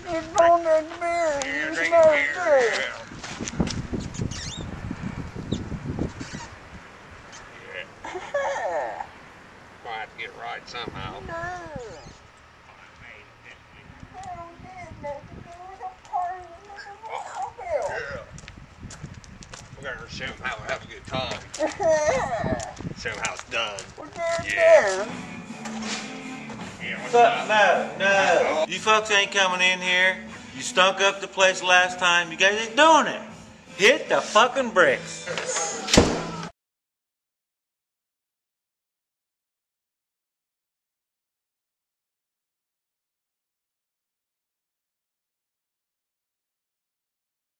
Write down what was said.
It's on that beer. You smell good. Yeah. Might have to get it right somehow. We're gonna show them how we have a good time. Show them how it's done. Yeah. Yeah, what's up? No. You folks ain't coming in here. You stunk up the place last time. You guys ain't doing it. Hit the fucking bricks.